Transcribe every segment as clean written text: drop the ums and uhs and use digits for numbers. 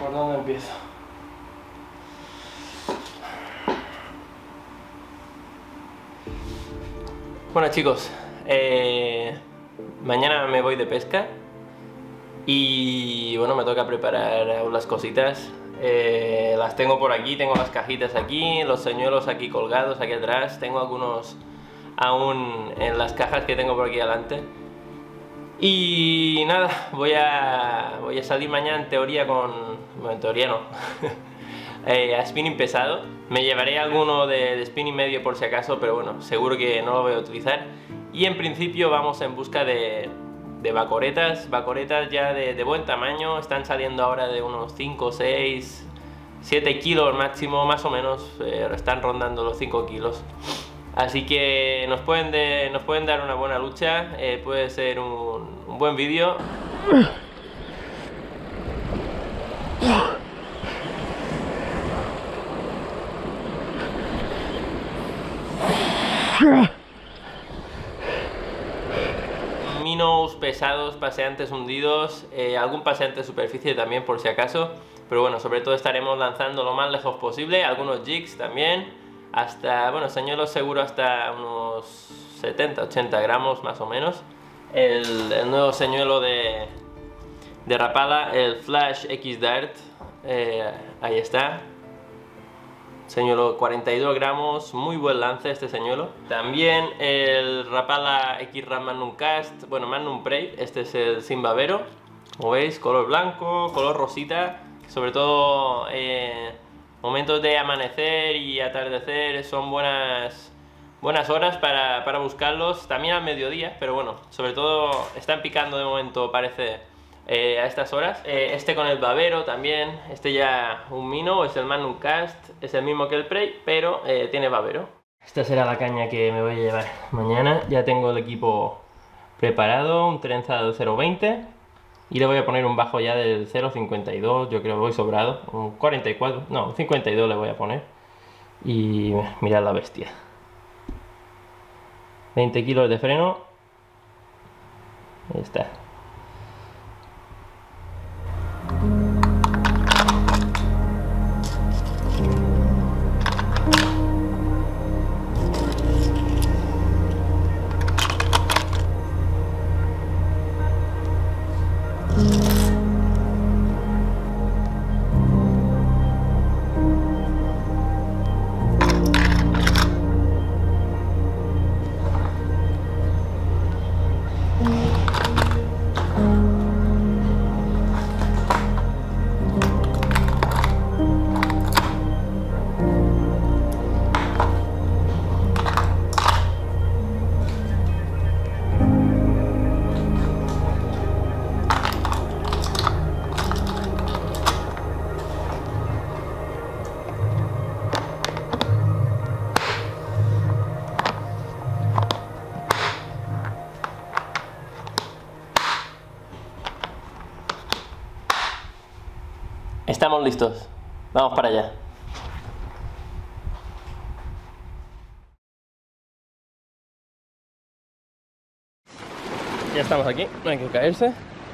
¿Por dónde empiezo? Bueno chicos, mañana me voy de pesca y bueno, me toca preparar aún las cositas. Las tengo por aquí, tengo las cajitas aquí, los señuelos aquí colgados, aquí atrás, tengo algunos aún en las cajas que tengo por aquí adelante. Y nada, voy a salir mañana en teoría con... bueno, en teoría no. A spinning pesado. Me llevaré alguno de spinning medio por si acaso, pero bueno, seguro que no lo voy a utilizar. Y en principio vamos en busca de bacoretas ya de buen tamaño. Están saliendo ahora de unos 5, 6, 7 kilos máximo, más o menos. Están rondando los 5 kilos. Así que nos pueden dar una buena lucha. Puede ser un buen vídeo. Minos pesados, paseantes hundidos, algún paseante de superficie también por si acaso, pero bueno, sobre todo estaremos lanzando lo más lejos posible, algunos jigs también, hasta, bueno, señuelos seguro hasta unos 70-80 gramos más o menos. El nuevo señuelo de Rapala, el Flash X Dart, ahí está. Señuelo 42 gramos, muy buen lance este señuelo. También el Rapala X-Ram Magnum Cast, bueno, Magnum Prey, este es el sin babero. Como veis, color blanco, color rosita, sobre todo momentos de amanecer y atardecer son buenas horas para buscarlos, también al mediodía, pero bueno, sobre todo están picando de momento, parece, a estas horas. Este con el babero también, este ya un mino, es el Magnum Cast, es el mismo que el Prey, pero tiene babero. Esta será la caña que me voy a llevar mañana. Ya tengo el equipo preparado, un trenzado 0.20 y le voy a poner un bajo ya del 0.52, yo creo que voy sobrado, un 44, no, un 52 le voy a poner. Y mirad la bestia, 20 kilos de freno, ahí está. Estamos listos, vamos para allá. Ya estamos aquí, no hay que caerse.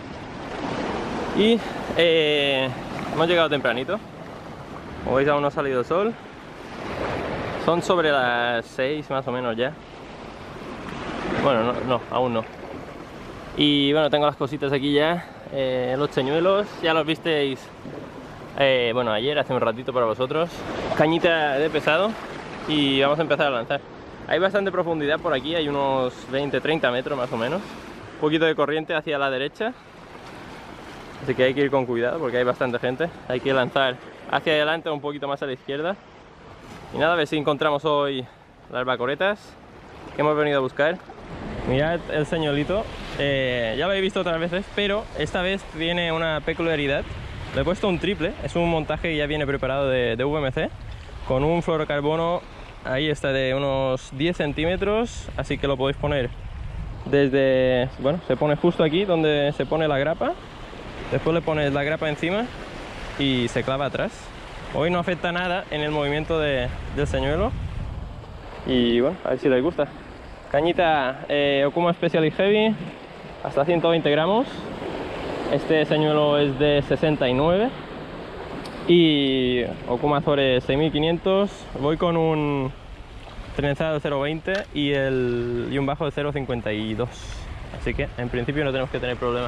Y hemos llegado tempranito. Como veis, aún no ha salido el sol. Son sobre las 6 más o menos ya. Bueno, no, aún no. Y bueno, tengo las cositas aquí ya. Los señuelos, ya los visteis. Bueno, ayer, hace un ratito para vosotros. Cañita de pesado y vamos a empezar a lanzar. Hay bastante profundidad por aquí, hay unos 20-30 metros más o menos. Un poquito de corriente hacia la derecha, así que hay que ir con cuidado porque hay bastante gente. Hay que lanzar hacia adelante o un poquito más a la izquierda. Y nada, a ver si encontramos hoy las bacoretas que hemos venido a buscar. Mirad el señuelito, ya lo habéis visto otras veces, pero esta vez tiene una peculiaridad. Le he puesto un triple, es un montaje que ya viene preparado de VMC, con un fluorocarbono, ahí está, de unos 10 centímetros, así que lo podéis poner desde, bueno, se pone justo aquí donde se pone la grapa, después le pones la grapa encima y se clava atrás. Hoy no afecta nada en el movimiento del señuelo y bueno, a ver si les gusta. Cañita Okuma Specialist Heavy, hasta 120 gramos. Este señuelo es de 69 Y Okuma Azore 6500. Voy con un trenzado de 0.20 y un bajo de 0.52. Así que en principio no tenemos que tener problemas.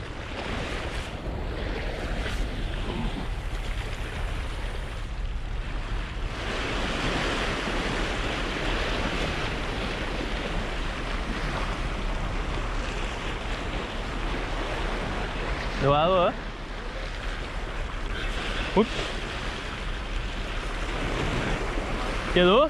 Cuidado, Uy. ¿Quedó?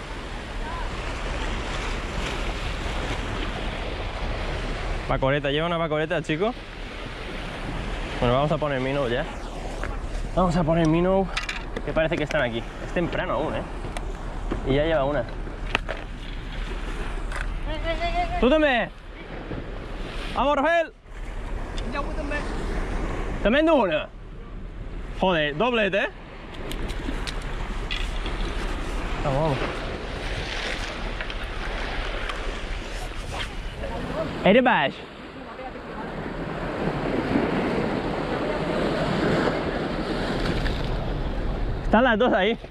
Pacoreta, lleva una pacoreta, chico. Bueno, vamos a poner Minnow ya. Vamos a poner Minnow, que parece que están aquí. Es temprano aún, Y ya lleva una. ¡Tú también! ¡Vamos, Rafael! ¿También de una? Joder, doblete, Vamos. ¿Eres bash? Están las dos ahí.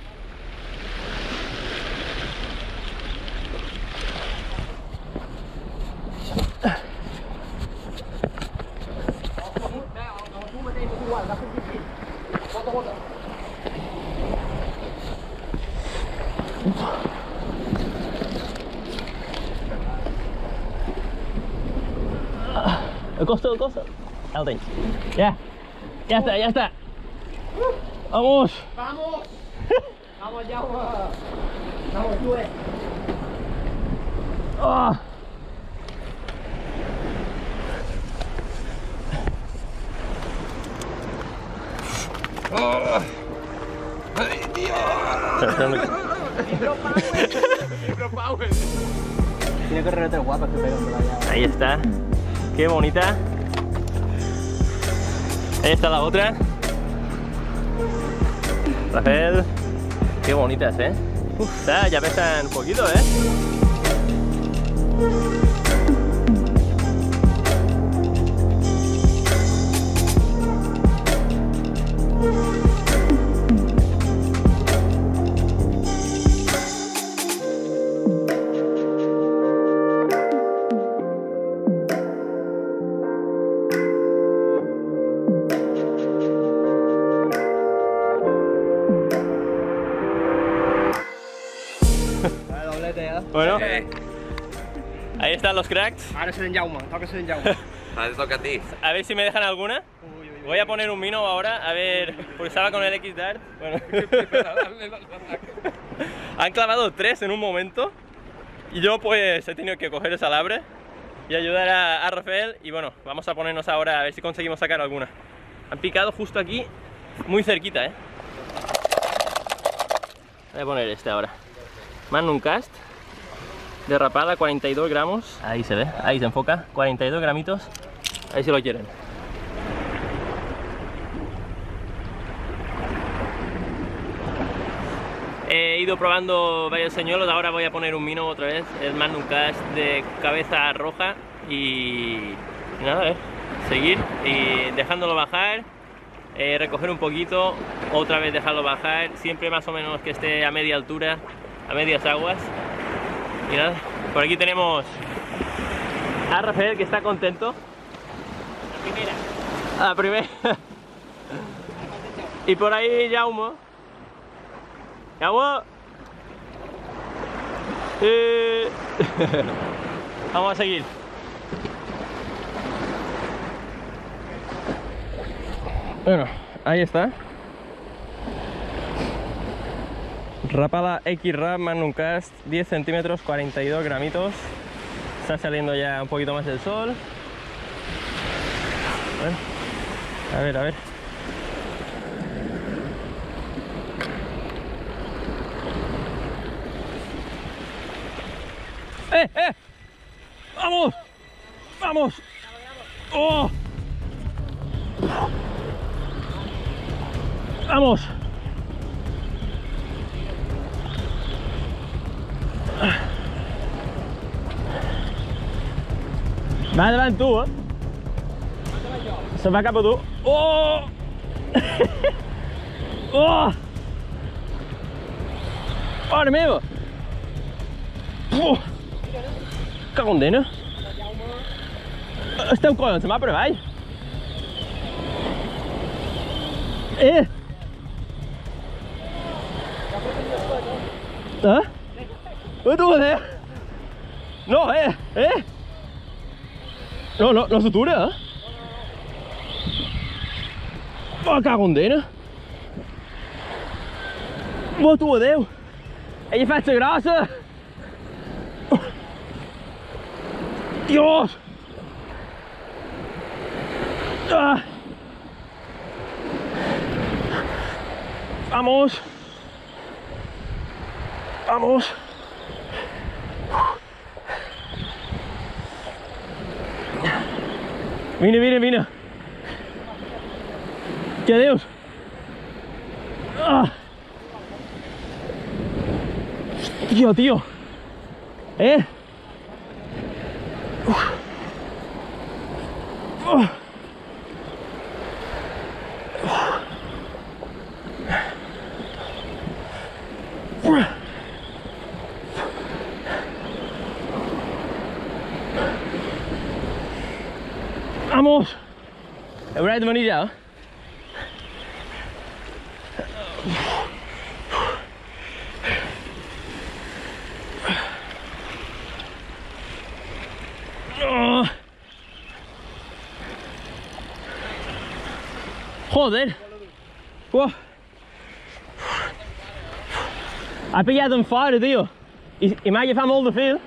El costo. Elden. Ya. Ya está. Vamos. Vamos ya. Vamos, tú. Oh. ¡Ay, Dios! Libro Power. Tiene que remeter guapa que pega todavía. Ahí está. Qué bonita. Ahí está la otra. Rafael. Qué bonitas, ya pesan un poquito, Bueno, ahí están los cracks. Ahora se den Jaume, Jaume. Ahora te toca a ti. A ver si me dejan alguna. Voy a poner un Minnow ahora, a ver, porque estaba con el X-Dart. Bueno. Han clavado 3 en un momento y yo pues he tenido que coger el alambre y ayudar a Rafael. Y bueno, vamos a ponernos ahora a ver si conseguimos sacar alguna. Han picado justo aquí, muy cerquita, Voy a poner este ahora. Magnum Cast, derrapada, 42 gramos. Ahí se ve, ahí se enfoca, 42 gramitos. Ahí si lo quieren. He ido probando varios señuelos, ahora voy a poner un Minnow otra vez, el Magnum Cast de cabeza roja y nada, seguir y dejándolo bajar, recoger un poquito, otra vez dejarlo bajar, siempre más o menos que esté a media altura, a medias aguas. Y nada, por aquí tenemos a Rafael que está contento. La primera. Y por ahí Jaume. Vamos a seguir. Bueno, ahí está. Rapala X-Rap Magnum Cast, 10 centímetros, 42 gramitos. Está saliendo ya un poquito más el sol. Bueno, a ver. ¡Vamos! ¡Oh! ¡Vamos! Va davant tu, Se va cap a tu. Oh! Oh! Mare meva! Oh! Cago en dena! Esteu collons, se m'ha per avall! Eh! Tu adéu! No, No s'atura, Oh, cago en dena! Oh, tu adéu! Ella fa-se grossa! Dios! Ah. Vamos! Vamos! Vine! Que adeus! Ah. Tío! Vamos! Haurem de venir ja. Joder! Ha pillat en fora, tio. I m'ha agafat molt de fil.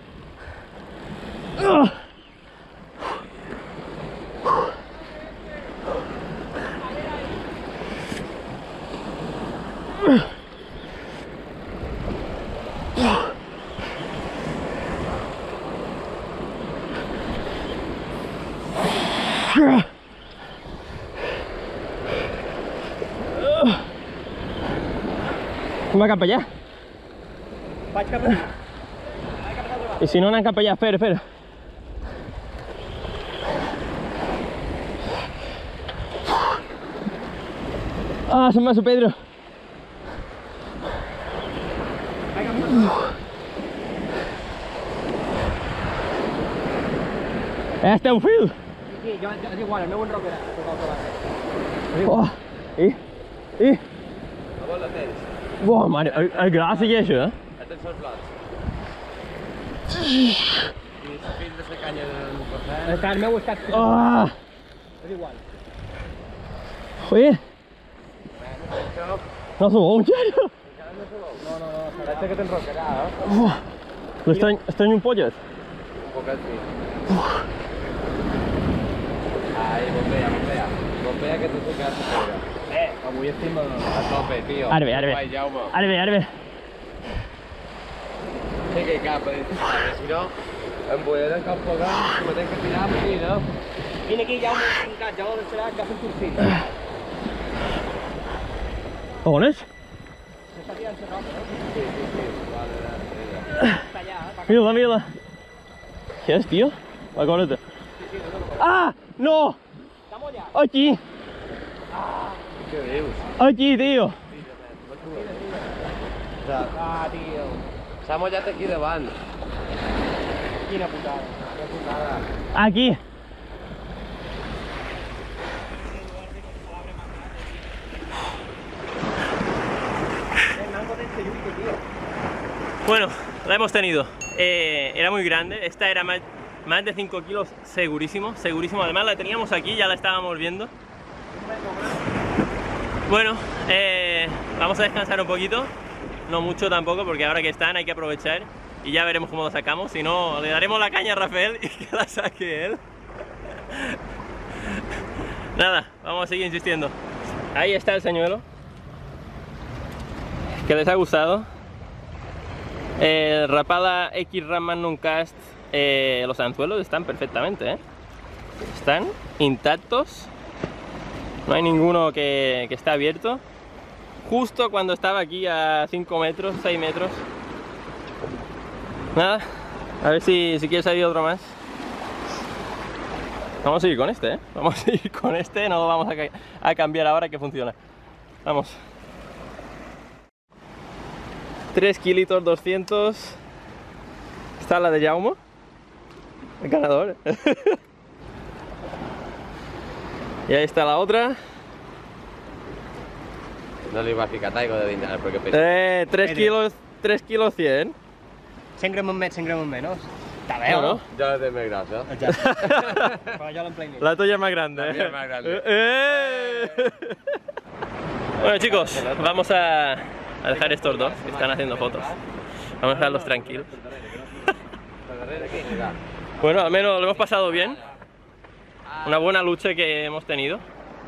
Com va cap allà? Vaig cap allà. I si no anem cap allà, espera. Ah, se'm va la pedra. Este és un fil. Sí, jo és igual, el meu enrocarà. Oh, i? A vol la tens? Uau, mare, el gras i això, A tens els blocs. I fins de la canya del cafè. El meu està... Ah! És igual. Oye. No s'ho veu, en sèrio? No. Parece que t'enrocarà, L'estany un pollet? Un poquet, sí. Ai, bombea. Bombea que t'ho tocat a pedra. Avui estem a tope, tio. Ara ve. Vai, Jaume. Ara ve. Sí que hi cap, si no, em volarà cap pagant, que me tenc que tirar per aquí, no? Vine aquí, Jaume, Jaume deixarà que fem cursit. On és? S'està tirant la roca, no? Sí. Està allà, Mira. Què és, tio? La coreta. Ah! No! Està mullat. Aquí! Què dius? Aquí, tio! Tio. S'ha mullat aquí davant. Quina putada. Aquí! Bueno, la hemos tenido. Era muy grande, esta era más de 5 kilos segurísimo. Además la teníamos aquí, ya la estábamos viendo. Bueno, vamos a descansar un poquito. No mucho tampoco, porque ahora que están hay que aprovechar. Y ya veremos cómo lo sacamos. Si no, le daremos la caña a Rafael y que la saque él. Nada, vamos a seguir insistiendo. Ahí está el señuelo. Que les ha gustado. El Rapala X-Ram Magnum Cast, los anzuelos están perfectamente, están intactos, no hay ninguno que está abierto. Justo cuando estaba aquí a 5 metros, 6 metros. Nada, a ver si quiere salir otro más. Vamos a ir con este, vamos a ir con este, no lo vamos a cambiar ahora que funciona. Vamos. 3 kilitos 200. Está la de Jaume, el ganador. Y ahí está la otra. No li va ficar aigua de dintre perquè pesa. 3 kilos 100. 100 gramos més, 100 gramos menos. Està bé, Bueno. no? Jo la té més grossa. Però jo l'empleïm. La tuya es más grande. La mía es más grande. Bueno, chicos, vamos a dejar estos dos que están haciendo fotos. Vamos a dejarlos tranquilos. Bueno, al menos lo hemos pasado bien. Una buena lucha que hemos tenido.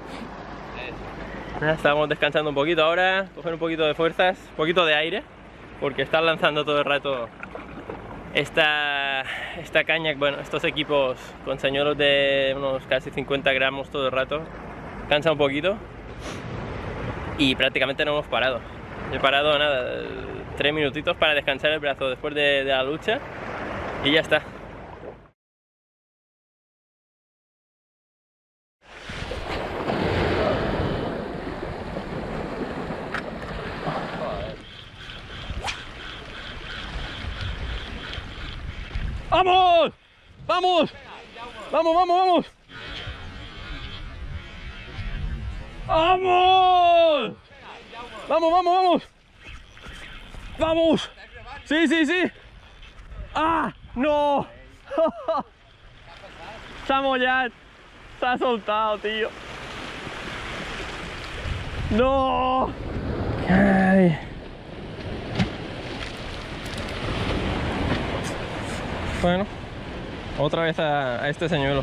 Estamos descansando un poquito ahora, coger un poquito de fuerzas, un poquito de aire, porque están lanzando todo el rato esta caña, bueno, estos equipos con señuelos de unos casi 50 gramos todo el rato. Cansa un poquito y prácticamente no hemos parado. He parado nada, 3 minutitos para descansar el brazo después de la lucha y ya está. ¡Vamos! ¡Vamos! ¡Vamos, vamos, vamos! ¡Vamos! ¡Vamos, vamos, vamos! ¡Vamos! ¡Sí, sí, sí! ¡Ah! ¡No! Se ha mollado. Se ha soltado, tío. ¡No! Ay. Bueno, otra vez a este señuelo.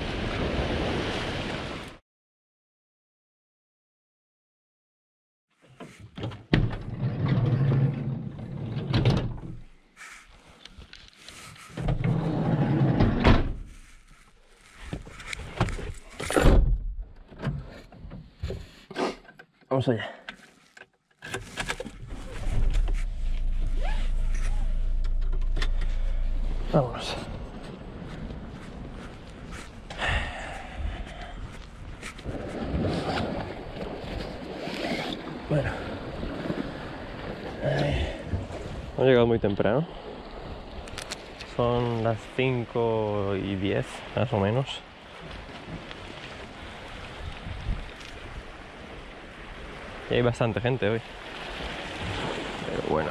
Vamos allá. Vámonos. Bueno, hemos llegado muy temprano. Son las 5:10 más o menos. Y hay bastante gente hoy. Pero bueno.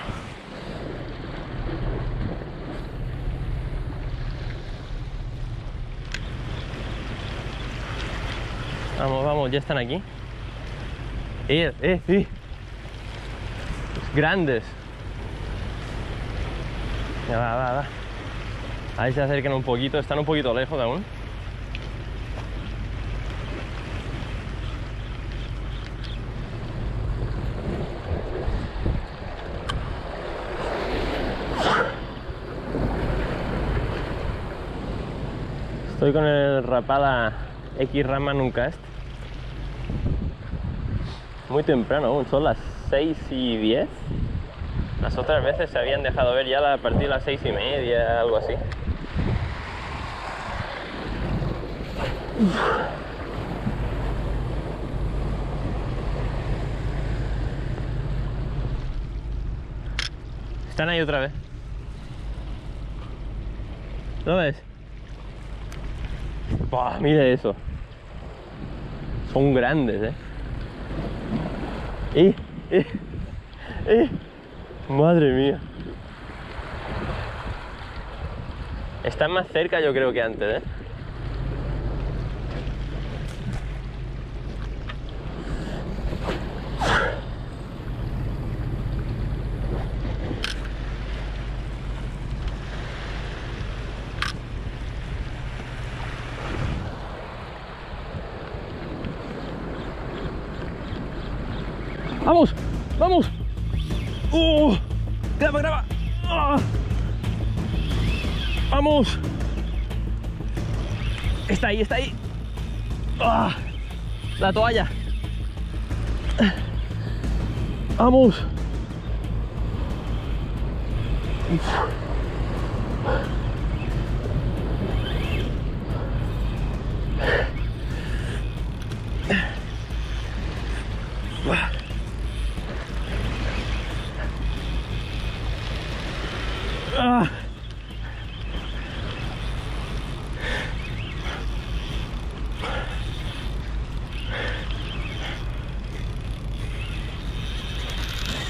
Vamos, vamos, ya están aquí. Sí. Grandes. Ya va. Ahí se acercan un poquito, están un poquito lejos aún. Estoy con el Rapala X-Ram Manuncast. Muy temprano aún, son las 6:10. Las otras veces se habían dejado ver ya a partir de las 6:30, algo así. Están ahí otra vez. ¿Lo ves? ¡Buah! Mira eso. Son grandes, Madre mía. Están más cerca yo creo que antes, ¡Vamos! ¡Vamos! ¡Graba! ¡Vamos! Está ahí. La toalla. ¡Vamos!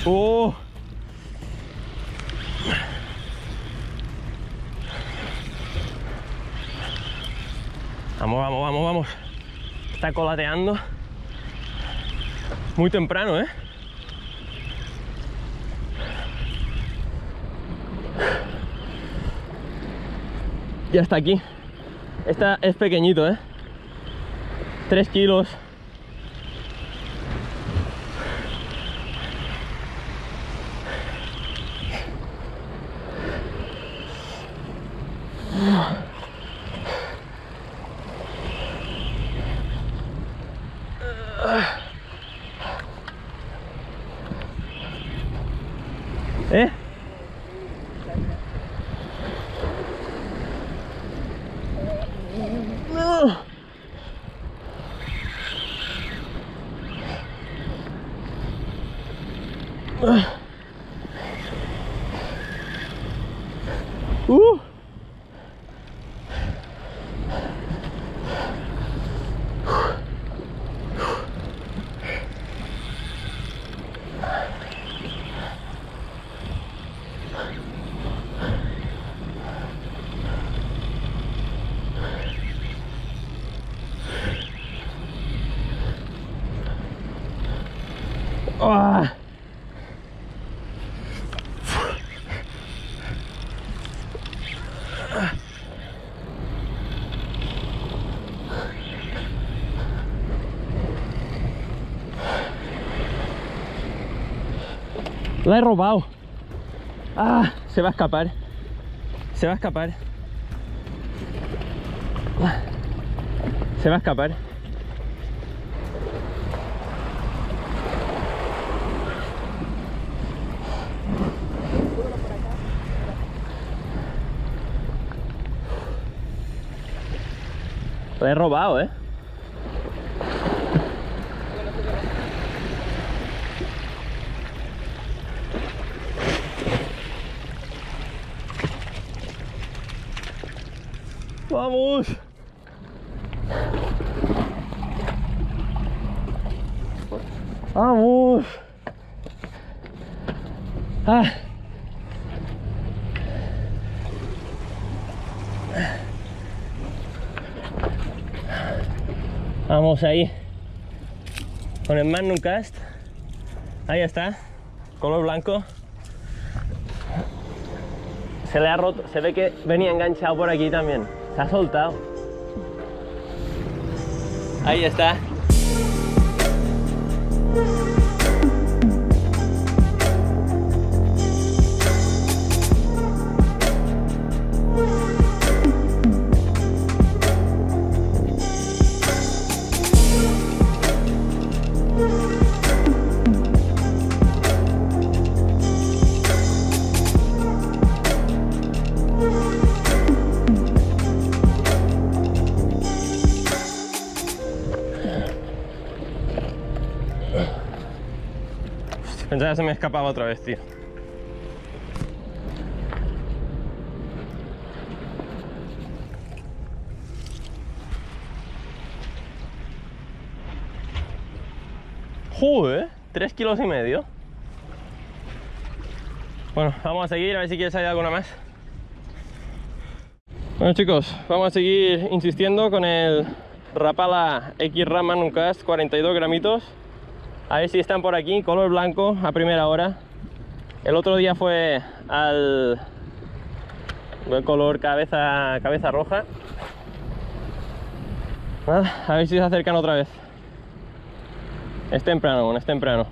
¡Oh! Vamos, vamos, vamos, vamos. Está colateando. Muy temprano, ¿eh? Ya está aquí. Esta es pequeñito, ¿eh? 3 kilos. ¿Eh? No. Uh. Ah. La he robado. Ah, se va a escapar. Se va a escapar. Se va a escapar. La he robado, ¿eh? ¡Vamos! ¡Vamos! ¡Ah! Vamos ahí con el Magnum Cast. Ahí está, color blanco. Se le ha roto, se ve que venía enganchado por aquí también. Se ha soltado. Ahí está. Pensaba que se me escapaba otra vez, tío. Joder, 3,5 kilos. Bueno, vamos a seguir, a ver si quieres salir alguna más. Bueno chicos, vamos a seguir insistiendo con el Rapala X-Ram Magnum Cast 42 gramitos. A ver si están por aquí, color blanco a primera hora. El otro día fue al color cabeza roja. Nada, a ver si se acercan otra vez. Es temprano, es temprano.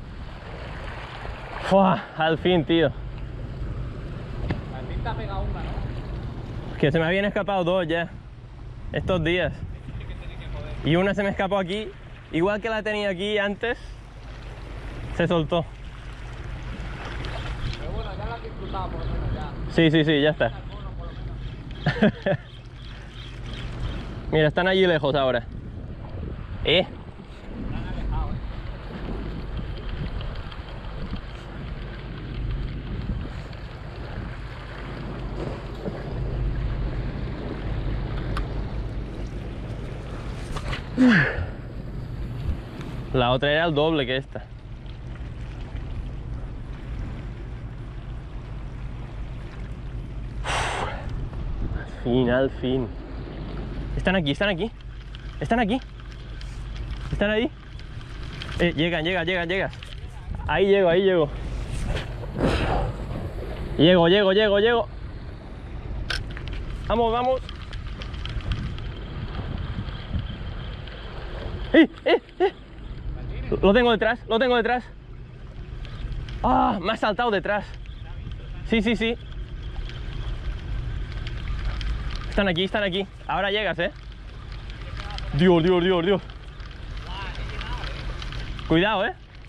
¡Fua! Al fin, tío. Al fin te ha pegado una, ¿no? Que se me habían escapado dos ya estos días. Y una se me escapó aquí. Igual que la tenía aquí antes, se soltó. Pero bueno, ya la has disfrutado por lo menos ya. Sí, sí, sí, ya está. Alguno, por lo menos. Mira, están allí lejos ahora. Están alejados, La otra era el doble que esta. fin, al fin. Están aquí, están aquí. Están aquí. ¿Están ahí? Llegan. Ahí llego. Llego. Vamos. Lo tengo detrás. Ah, me ha saltado detrás. Sí. Están aquí. Ahora llegas, Dios. Cuidado,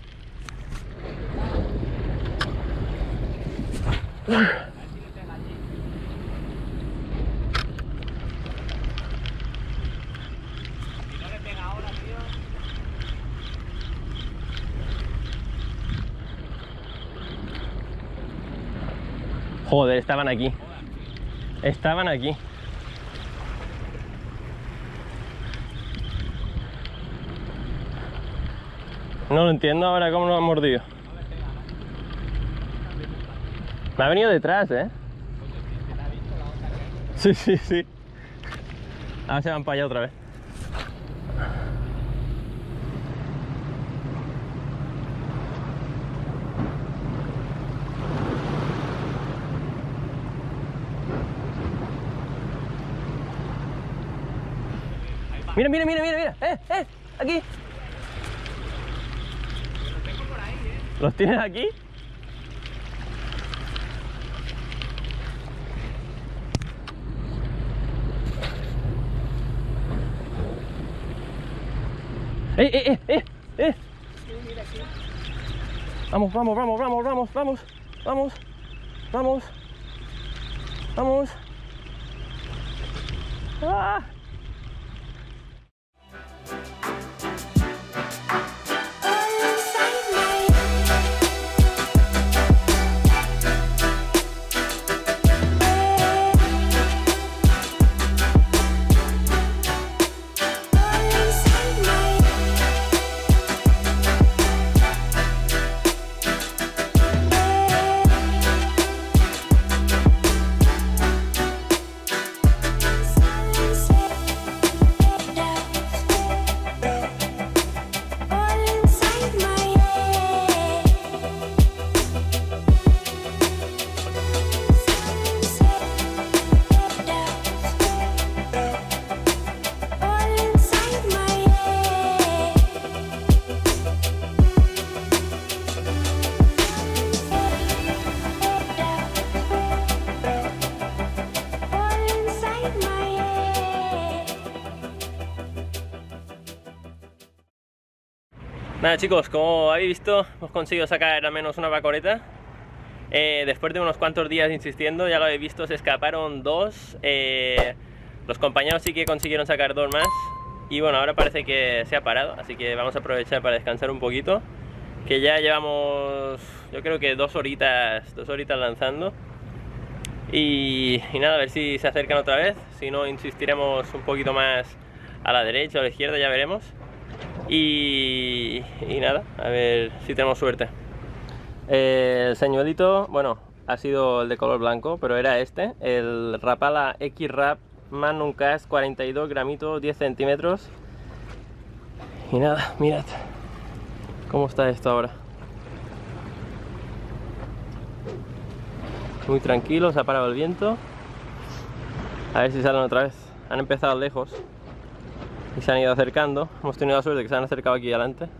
Joder, estaban aquí. No lo entiendo ahora cómo lo han mordido. Me ha venido detrás, Sí. Ahora se van para allá otra vez. Mira. Aquí. ¿Los tienes aquí? Vamos. ¡Ah! Nada chicos, como habéis visto, hemos conseguido sacar al menos una bacoreta. Después de unos cuantos días insistiendo, ya lo habéis visto, se escaparon dos. Los compañeros sí que consiguieron sacar dos más. Y bueno, ahora parece que se ha parado, así que vamos a aprovechar para descansar un poquito. Que ya llevamos, yo creo que 2 horitas lanzando. Y nada, a ver si se acercan otra vez. Si no, insistiremos un poquito más a la derecha o a la izquierda, ya veremos. Y nada, a ver si tenemos suerte. El señuelito, bueno, ha sido el de color blanco, pero era este, el Rapala X-Rap Magnum Cast 42 gramitos, 10 centímetros. Y nada, mirad cómo está esto ahora. Muy tranquilo, se ha parado el viento. A ver si salen otra vez. Han empezado lejos y se han ido acercando. Hemos tenido la suerte de que se han acercado aquí adelante.